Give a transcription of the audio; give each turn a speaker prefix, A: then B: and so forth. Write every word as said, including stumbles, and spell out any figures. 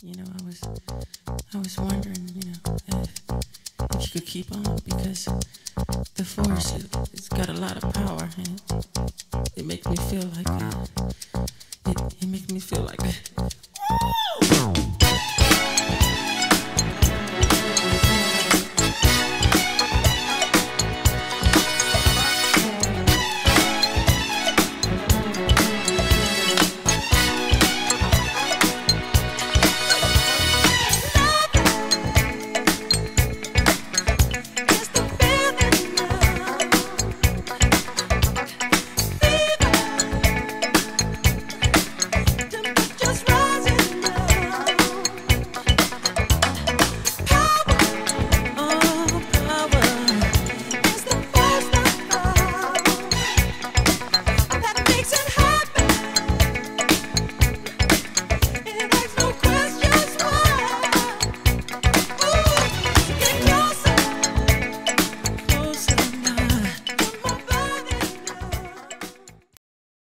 A: You know, I was I was wondering, you know, if if you could keep on because the force it, it's got a lot of power and it, it makes me feel like uh, it it makes me feel like